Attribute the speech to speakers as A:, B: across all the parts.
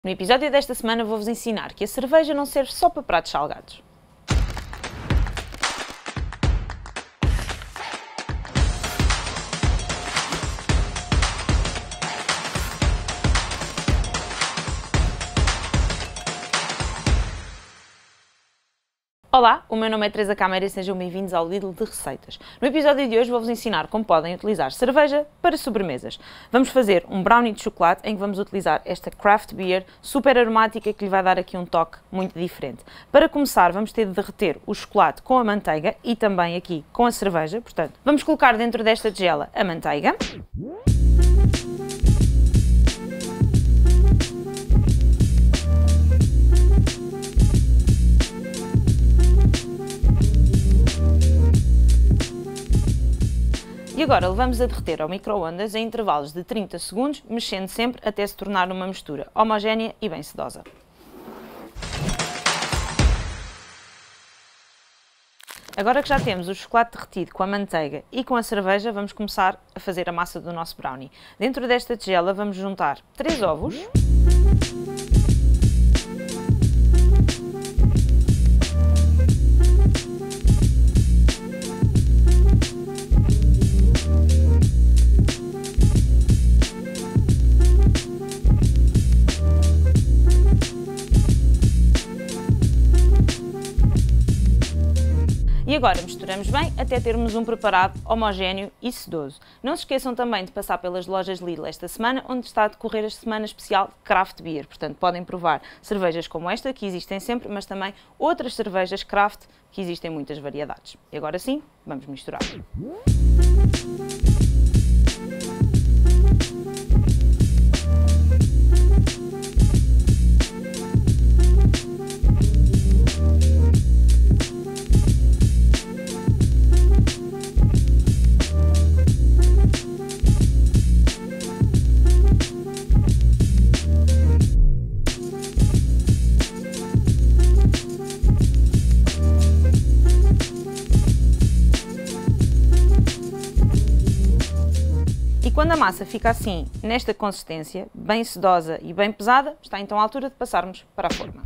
A: No episódio desta semana vou-vos ensinar que a cerveja não serve só para pratos salgados. Olá, o meu nome é Teresa Câmara e sejam bem-vindos ao Lidl de Receitas. No episódio de hoje vou-vos ensinar como podem utilizar cerveja para sobremesas. Vamos fazer um brownie de chocolate em que vamos utilizar esta craft beer super aromática que lhe vai dar aqui um toque muito diferente. Para começar vamos ter de derreter o chocolate com a manteiga e também aqui com a cerveja, portanto vamos colocar dentro desta tigela a manteiga. E agora levamos a derreter ao micro-ondas em intervalos de 30 segundos, mexendo sempre até se tornar uma mistura homogénea e bem sedosa. Agora que já temos o chocolate derretido com a manteiga e com a cerveja, vamos começar a fazer a massa do nosso brownie. Dentro desta tigela vamos juntar 3 ovos. E agora misturamos bem até termos um preparado homogéneo e sedoso. Não se esqueçam também de passar pelas lojas Lidl esta semana, onde está a decorrer a semana especial Craft Beer. Portanto, podem provar cervejas como esta, que existem sempre, mas também outras cervejas craft, que existem muitas variedades. E agora sim, vamos misturar. E quando a massa fica assim, nesta consistência, bem sedosa e bem pesada, está então à altura de passarmos para a forma.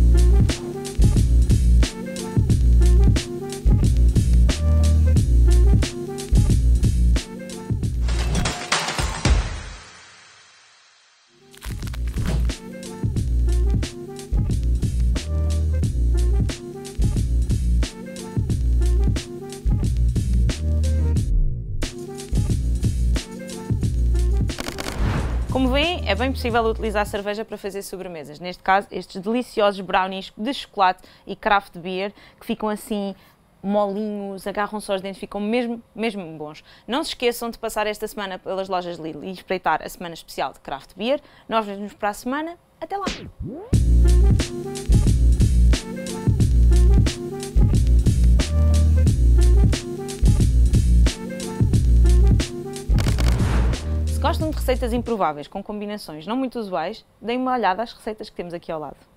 A: Como veem, é bem possível utilizar cerveja para fazer sobremesas. Neste caso, estes deliciosos brownies de chocolate e craft beer, que ficam assim molinhos, agarram-se aos dentes, ficam mesmo bons. Não se esqueçam de passar esta semana pelas lojas Lidl e espreitar a semana especial de craft beer. Nós vemos para a semana. Até lá! Se gostam de receitas improváveis com combinações não muito usuais, deem uma olhada às receitas que temos aqui ao lado.